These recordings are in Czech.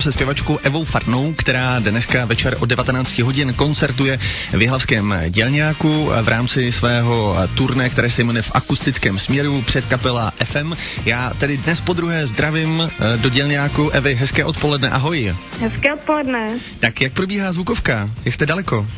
se zpěvačkou Evou Farnou, která dneska večer od 19 hodin koncertuje v jihlavském Dělňáku v rámci svého turné, které se jmenuje V akustickém směru, předkapela FM. Já tedy dnes podruhé zdravím do Dělňáku. Evi, hezké odpoledne, ahoj. Hezké odpoledne. Tak jak probíhá zvukovka? Jak jste daleko?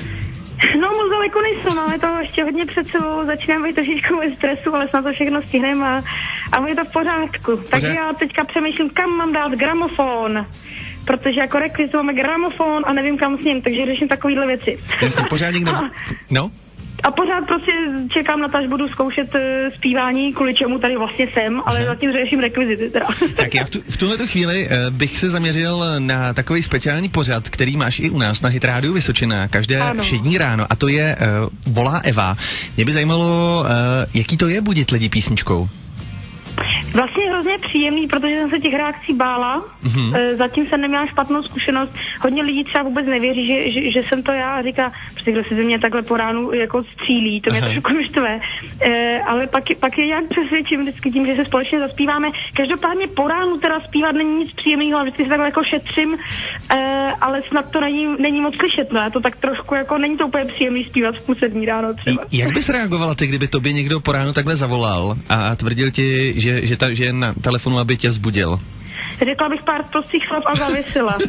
No, moc daleko nejsem, máme to ještě hodně před sebou, začínám být trošičku ve stresu, ale snad to všechno stihneme a je to v pořádku. Takže já teďka přemýšlím, kam mám dát gramofon, protože jako rekvizitu máme gramofon a nevím kam s ním, takže řeším takovýhle věci. Jasně, pořád někdo... No? A pořád prostě čekám na to, až budu zkoušet zpívání, kvůli čemu tady vlastně jsem, ale zatím řeším rekvizity teda. Tak já v tuhleto chvíli bych se zaměřil na takový speciální pořad, který máš i u nás na Hit Rádiu Vysočina každé všední ráno, a to je Volá Eva. Mě by zajímalo, jaký to je budit lidi písničkou. Vlastně hrozně příjemný, protože jsem se těch reakcí bála. Zatím jsem neměla špatnou zkušenost. Hodně lidí třeba vůbec nevěří, že jsem to já, a říká, protože kdo si ze mě takhle po ránu jako střílí, to mě trošku štve. Ale pak je nějak přesvědčím vždycky tím, že se společně zaspíváme. Každopádně po ránu teda zpívat není nic příjemného, vždycky se takhle jako šetřím, ale snad to není moc slyšet, no. To tak trošku jako není to úplně příjemný zpívat v půl sedmí ráno třeba. Jak bys reagovala ty, kdyby tobě někdo po ránu takhle zavolal a tvrdil ti, že je na telefonu, aby tě vzbudil? Řekla bych pár prostých slov a zavěsila.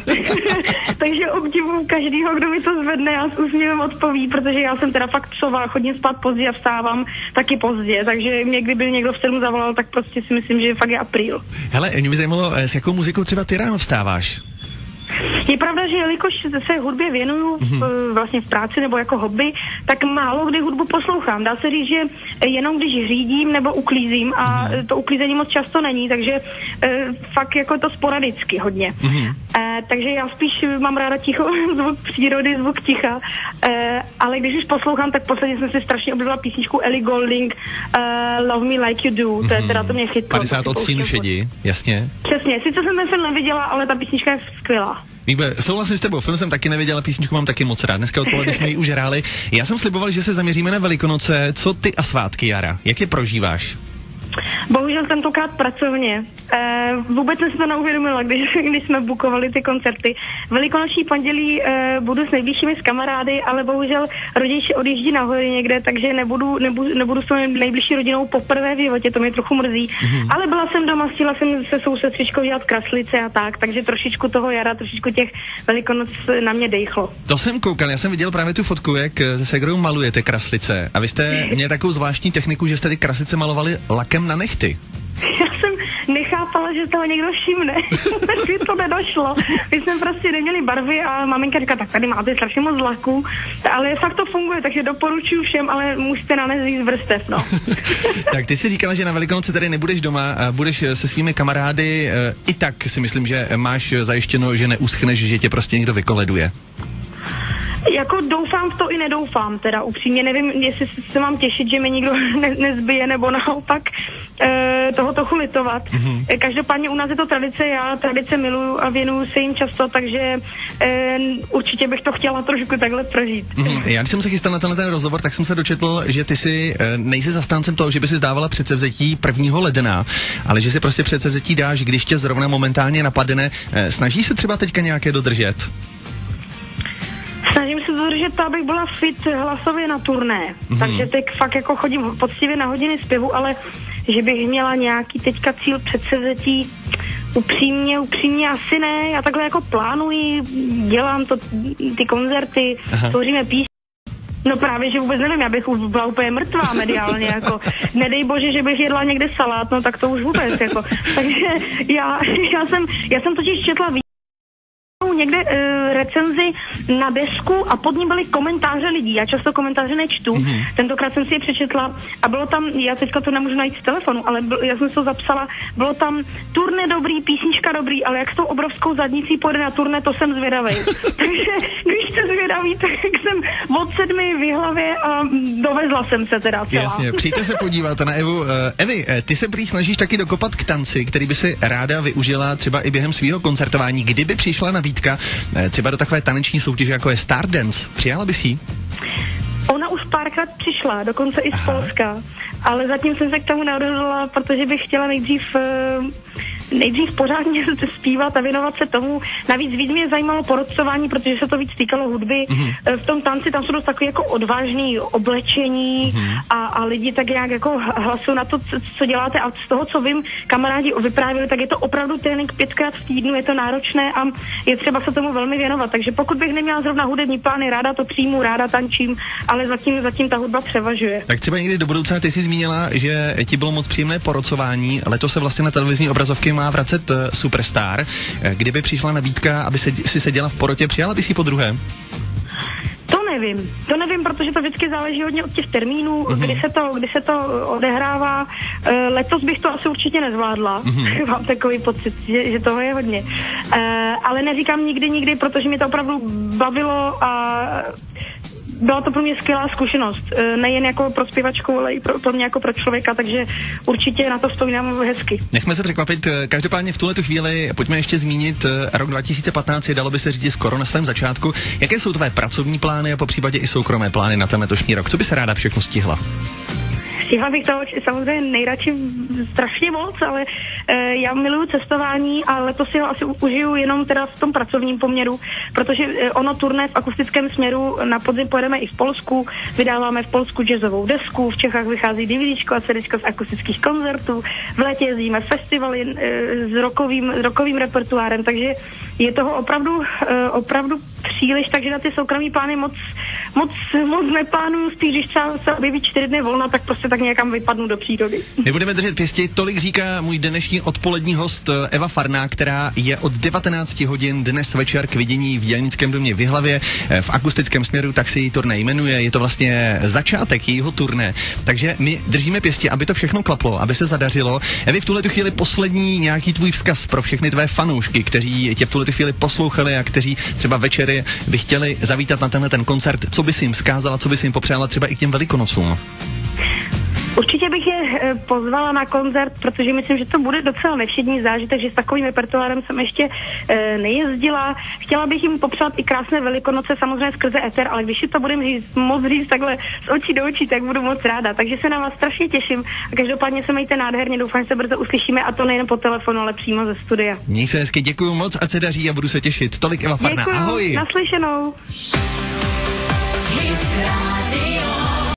Takže obdivuju každýho, kdo mi to zvedne a s úsměvem odpoví, protože já jsem teda fakt psová, chodím spát pozdě a vstávám taky pozdě, takže mě kdyby někdo v 7 zavolal, tak prostě si myslím, že fakt je apríl. Hele, mě by zajímalo, s jakou muzikou třeba ty ráno vstáváš? Je pravda, že jelikož se hudbě věnuju vlastně v práci nebo jako hobby, tak málo kdy hudbu poslouchám. Dá se říct, že jenom když řídím nebo uklízím, a to uklízení moc často není, takže fakt jako to sporadicky hodně. Takže já spíš mám ráda ticho, zvuk přírody, zvuk ticha, ale když už poslouchám, tak posledně jsem si strašně oblíbila písničku Ellie Goulding, Love Me Like You Do, to je teda, to mě chytlo. 50 odstínů šedi, jasně. Přesně, sice jsem ten film neviděla, ale ta písnička je skvělá. Víbe, souhlasím s tebou, film jsem taky neviděla, písničku mám taky moc rád. Dneska odpoledne jsme ji už hráli. Já jsem sliboval, že se zaměříme na Velikonoce. Co ty a svátky, Jara? Jak je prožíváš? Bohužel tentokrát pracovně. Vůbec jsem si to neuvědomila, když jsme bukovali ty koncerty. Velikonoční pondělí budu s nejbližšími s kamarády, ale bohužel rodiče odjíždí na hory někde, takže nebudu s tou nejbližší rodinou poprvé v životě, to mě trochu mrzí. Ale byla jsem doma, chtěla jsem se svou sestřičkou dělat kraslice a tak, takže trošičku toho jara, trošičku těch Velikonoc na mě dejchlo. To jsem koukal, já jsem viděl právě tu fotku, jak se segrou malujete kraslice. A vy jste měli takovou zvláštní techniku, že jste ty kraslice malovali lakem na nechty. Já jsem nechápala, že toho někdo všimne. Takže to nedošlo. My jsme prostě neměli barvy a maminka říká, tak tady máte strašně moc laků, ale fakt to funguje, takže doporučuji všem, ale musíte nanést víc vrstev, no. Tak ty si říkala, že na Velikonoce tady nebudeš doma, budeš se svými kamarády, i tak si myslím, že máš zajištěno, že neuschneš, že tě prostě někdo vykoleduje. Jako doufám v to i nedoufám, teda upřímně nevím, jestli se mám těšit, že mi nikdo nezbije, nebo naopak toho trochu litovat. Každopádně u nás je to tradice, já tradice miluju a věnuju se jim často, takže určitě bych to chtěla trošku takhle prožít. Já když jsem se chystal na ten rozhovor, tak jsem se dočetl, že ty si nejsi zastáncem toho, že by si zdávala předsevzetí 1. ledna, ale že si prostě předsevzetí dáš, když tě zrovna momentálně napadne. Snaží se třeba teďka nějaké dodržet? Snažím se dodržet to, abych byla fit hlasově na turné. Takže teď fakt jako chodím poctivě na hodiny zpěvu, ale že bych měla nějaký teďka cíl předsevzetí, upřímně asi ne. Já takhle jako plánuji, dělám to, ty koncerty, tvoříme písně. No právě, že vůbec nevím, já bych už byla úplně mrtvá mediálně, jako nedej bože, že bych jedla někde salát, no tak to už vůbec, jako. Takže já jsem totiž četla někde recenzi na desku a pod ní byly komentáře lidí. Já často komentáře nečtu. Tentokrát jsem si je přečetla a bylo tam, já teďka to nemůžu najít z telefonu, ale já jsem si to zapsala, bylo tam turné dobrý, písnička dobrý, ale jak s tou obrovskou zadnicí pojede na turné, to jsem zvědavej. Takže když jste zvědaví, tak jsem od 7 v hlavě a dovezla jsem se teda celá. Jasně, přijďte se podívat na Evu. Evi, ty se prý snažíš taky dokopat k tanci, který by si ráda využila třeba i během svého koncertování. Kdyby přišla nabídka třeba do takové taneční soutěže, jako je Stardance, přijala bys jí? Ona už párkrát přišla, dokonce i z Polska, ale zatím jsem se k tomu neodhodlala, protože bych chtěla nejdřív nejdřív pořádně zpívat a věnovat se tomu. Navíc víc mě zajímalo porodcování, protože se to víc týkalo hudby. V tom tanci tam jsou dost takový jako odvážný oblečení a lidi tak nějak jako hlasují na to, co děláte, a z toho, co vím, kamarádi vyprávěli, tak je to opravdu trénink 5krát v týdnu, je to náročné a je třeba se tomu velmi věnovat. Takže pokud bych neměla zrovna hudební plány, ráda to přijmu, ráda tančím, ale zatím ta hudba převažuje. Tak třeba někdy do budoucna, ty jsi zmínila, že ti bylo moc příjemné porodcování. Letos se vlastně na televizní obrazovky má vracet Superstar. Kdyby přišla nabídka, aby si seděla v porotě, přijala bys ji podruhé? To nevím, protože to vždycky záleží hodně od těch termínů, kdy se to odehrává. Letos bych to asi určitě nezvládla. Mám takový pocit, že toho je hodně. Ale neříkám nikdy, protože mě to opravdu bavilo a byla to pro mě skvělá zkušenost. Nejen jako pro zpěvačku, ale i pro mě jako pro člověka, takže určitě na to vzpomínám hezky. Nechme se překvapit. Každopádně v tuhletu chvíli pojďme ještě zmínit rok 2015, dalo by se říct skoro na svém začátku. Jaké jsou tvé pracovní plány a popřípadě i soukromé plány na ten letošní rok? Co by se ráda všechno stihla? Stihla bych toho samozřejmě nejradši strašně moc, ale já miluju cestování a letos si ho asi užiju jenom teda v tom pracovním poměru, protože ono turné v akustickém směru na podzim pojedeme i v Polsku, vydáváme v Polsku jazzovou desku, v Čechách vychází DVDčko a CDčko z akustických koncertů, v létě jezdíme festivaly s rockovým repertoárem, takže je toho opravdu příliš, takže na ty soukromí plány moc neplánuju, spíš když třeba se objeví 4 dny volna, tak prostě tak někam vypadnu do přírody. My budeme držet pěsti, tolik říká můj dnešní odpolední host Eva Farná, která je od 19 hodin dnes večer k vidění v Dělnickém domě v Jihlavě v akustickém směru, tak se její turné jmenuje, je to vlastně začátek jejího turné, takže my držíme pěsti, aby to všechno klaplo, aby se zadařilo. Evi, v tuhletu chvíli poslední nějaký tvůj vzkaz pro všechny tvé fanoušky, kteří tě v tuhletu chvíli poslouchali a kteří třeba večery by chtěli zavítat na ten koncert, co by si jim vzkázala, co by si jim popřála třeba i k těm Velikonocům? Určitě bych je pozvala na koncert, protože myslím, že to bude docela nevšední zážitek, že s takovým repertoárem jsem ještě nejezdila. Chtěla bych jim popřát i krásné Velikonoce, samozřejmě skrze éter, ale když si to budeme moc říct takhle z očí do očí, tak budu moc ráda. Takže se na vás strašně těším a každopádně se mějte nádherně, doufám, že se brzo uslyšíme a to nejen po telefonu, ale přímo ze studia. Měj se hezky, děkuju moc, ať se daří a budu se těšit. Tolik Eva Farná, ahoj. Naslyšenou. Hit Radio.